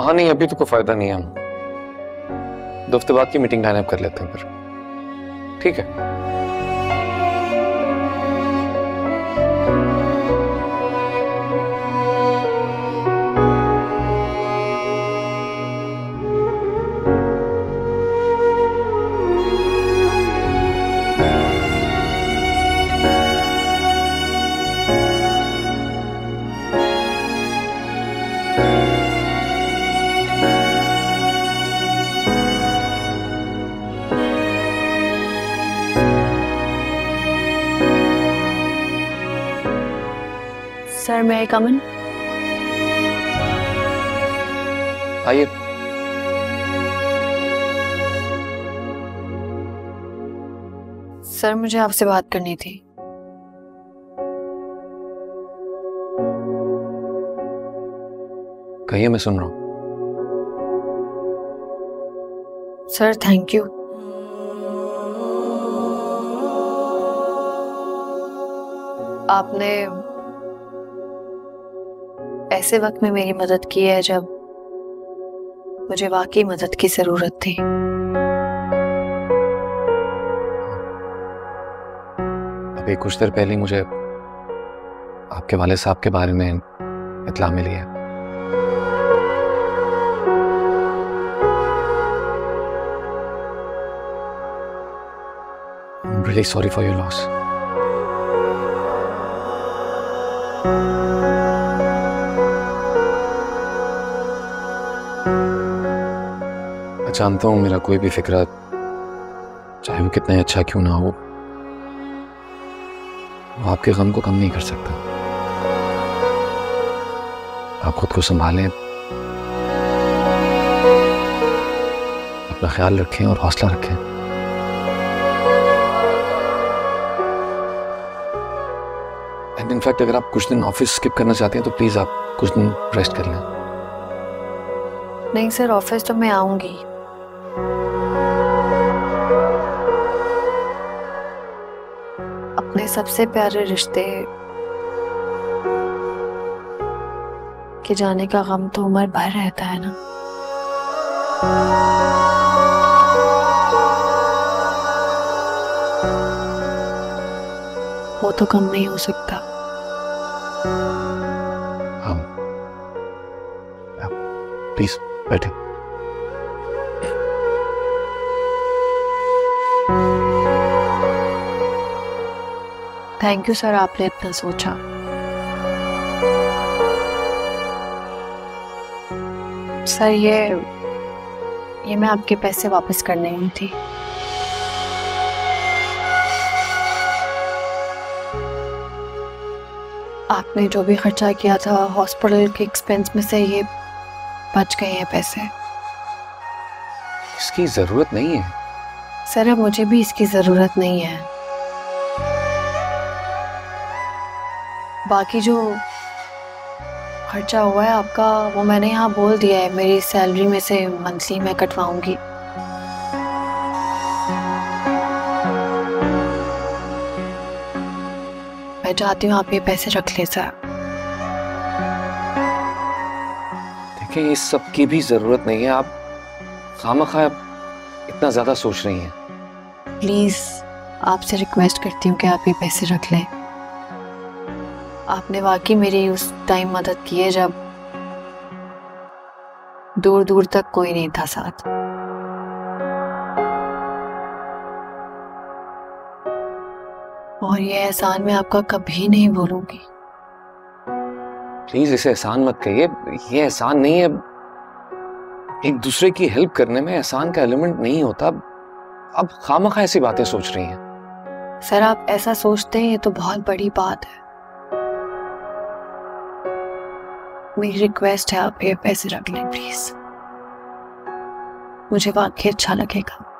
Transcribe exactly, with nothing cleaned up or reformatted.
हाँ नहीं, अभी तो कोई फायदा नहीं है। हम दो हफ्ते बाद की मीटिंग लाइन अप कर लेते हैं फिर, ठीक है? Sir, may I come in? आइए। सर, मुझे आपसे बात करनी थी। कहिए, मैं सुन रहा हूँ। Sir, thank you. आपने ऐसे वक्त में मेरी मदद की है जब मुझे वाकई मदद की जरूरत थी। अभी कुछ देर पहले मुझे आपके वाले साहब के बारे में इत्ला मिली है। I'm really sorry for your loss. मैं जानता हूं मेरा कोई भी फिक्र, चाहे वो कितना अच्छा क्यों ना हो, वो आपके गम को कम नहीं कर सकता। आप खुद को संभालें, अपना ख्याल रखें और हौसला रखें। एंड इनफैक्ट अगर आप कुछ दिन ऑफिस स्किप करना चाहते हैं तो प्लीज आप कुछ दिन रेस्ट कर लें। नहीं सर, ऑफिस तो मैं आऊंगी। अपने सबसे प्यारे रिश्ते के जाने का गम तो उम्र भर रहता है ना। वो तो कम नहीं हो सकता। हाँ, प्लीज बैठे। थैंक यू सर, आपने इतना सोचा। सर, ये ये मैं आपके पैसे वापस करने आई थी। आपने जो भी खर्चा किया था हॉस्पिटल के एक्सपेंस में से, ये बच गए हैं पैसे। इसकी जरूरत नहीं है सर, अब मुझे भी इसकी जरूरत नहीं है। बाकी जो खर्चा हुआ है आपका, वो मैंने यहाँ बोल दिया है, मेरी सैलरी में से मंथली मैं कटवाऊंगी। मैं चाहती हूँ आप ये पैसे रख ले सर। देखिए, इस सब की भी जरूरत नहीं है। आप खामखा इतना ज्यादा सोच रही हैं। प्लीज, आपसे रिक्वेस्ट करती हूँ कि आप ये पैसे रख लें। आपने वाकई मेरी उस टाइम मदद की है जब दूर दूर तक कोई नहीं था साथ। और ये एहसान मैं आपका कभी नहीं भूलूंगी। प्लीज इसे एहसान मत कहिए, ये एहसान नहीं है। एक दूसरे की हेल्प करने में एहसान का एलिमेंट नहीं होता। अब खामखा ऐसी बातें सोच रही हैं। सर, आप ऐसा सोचते हैं ये तो बहुत बड़ी बात है। मेरी रिक्वेस्ट है, आप ये पैसे रख लें प्लीज। मुझे वाकई अच्छा लगेगा।